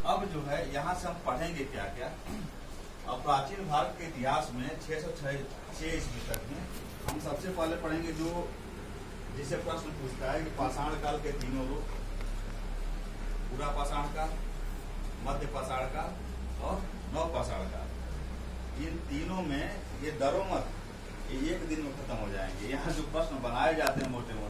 अब जो है यहाँ से हम पढ़ेंगे क्या क्या। अब प्राचीन भारत के इतिहास में 606 ईस्वी तक में हम सबसे पहले पढ़ेंगे जो जिसे प्रश्न पूछता है कि पाषाण काल के तीनों रूप, पूरा पाषाण काल, मध्य पाषाण काल और नव पाषाण काल। इन तीनों में ये डरो मत, ये एक दिन में खत्म हो जाएंगे। यहाँ जो प्रश्न बनाए जाते हैं मोटे